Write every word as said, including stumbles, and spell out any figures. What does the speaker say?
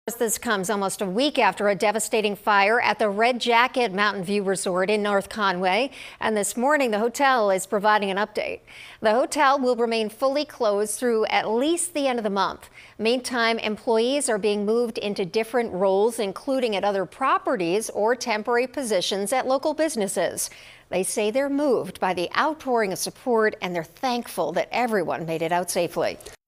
This comes almost a week after a devastating fire at the Red Jacket Mountain View Resort in North Conway. And this morning, the hotel is providing an update. The hotel will remain fully closed through at least the end of the month. Meantime, employees are being moved into different roles, including at other properties or temporary positions at local businesses. They say they're moved by the outpouring of support, and they're thankful that everyone made it out safely.